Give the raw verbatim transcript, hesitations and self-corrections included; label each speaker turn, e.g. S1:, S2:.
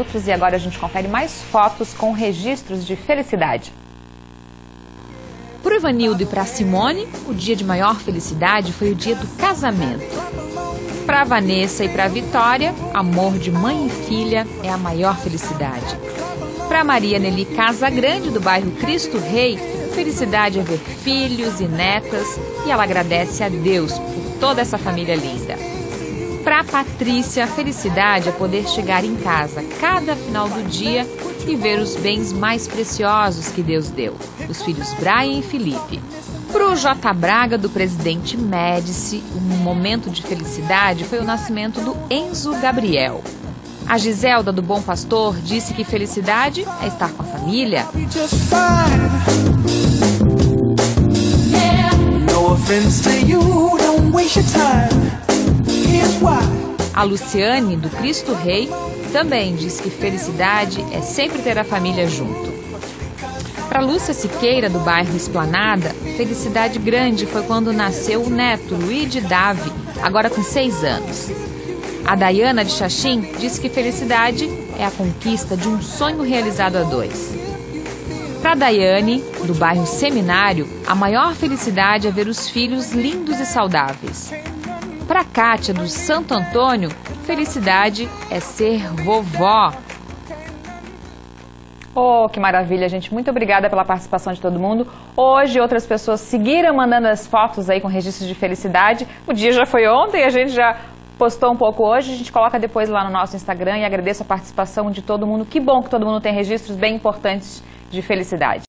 S1: outros e agora a gente confere mais fotos com registros de felicidade.
S2: Para o Ivanildo e para a Simone, o dia de maior felicidade foi o dia do casamento. Para a Vanessa e para a Vitória, amor de mãe e filha é a maior felicidade. Para a Maria Nelly Casagrande, do bairro Cristo Rei, felicidade é ver filhos e netas e ela agradece a Deus por toda essa família linda. Para a Patrícia, a felicidade é poder chegar em casa cada final do dia e ver os bens mais preciosos que Deus deu, os filhos Brian e Felipe. Para o J. Braga, do presidente Médici, um momento de felicidade foi o nascimento do Enzo Gabriel. A Giselda, do Bom Pastor, disse que felicidade é estar com a família. A Luciane, do Cristo Rei, também diz que felicidade é sempre ter a família junto. Para Lúcia Siqueira, do bairro Esplanada, felicidade grande foi quando nasceu o neto, Luigi Davi, agora com seis anos. A Dayana, de Xaxim, diz que felicidade é a conquista de um sonho realizado a dois. Para Daiane, do bairro Seminário, a maior felicidade é ver os filhos lindos e saudáveis. Para Kátia, do Santo Antônio, felicidade é ser vovó.
S1: Oh, que maravilha, gente. Muito obrigada pela participação de todo mundo. Hoje, outras pessoas seguiram mandando as fotos aí com registros de felicidade. O dia já foi ontem, a gente já postou um pouco hoje. A gente coloca depois lá no nosso Instagram e agradeço a participação de todo mundo. Que bom que todo mundo tem registros bem importantes de felicidade.